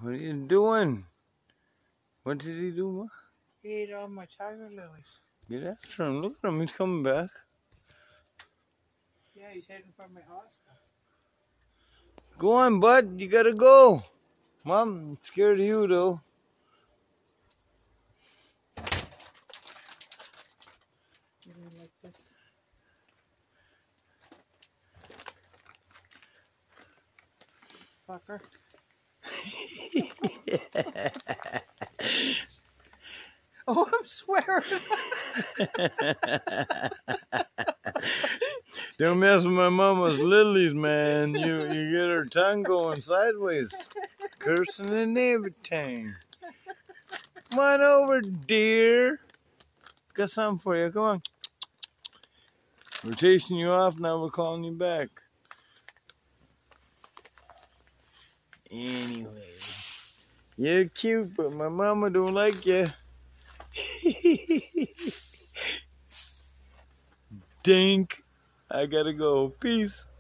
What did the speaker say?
What are you doing? What did he do, Ma? He ate all my tiger lilies. Get after him. Look at him. He's coming back. Yeah, he's heading for my house. Go on, bud. You gotta go. Mom, I'm scared of you, though. Get him like this. Fucker. Oh, I'm swearing. Don't mess with my mama's lilies, man. You get her tongue going sideways, cursing and everything. Come on over, dear. Got something for you. Come on. We're chasing you off, now we're calling you back. Anyway, you're cute, but my mama don't like you. Dink. I gotta go. Peace.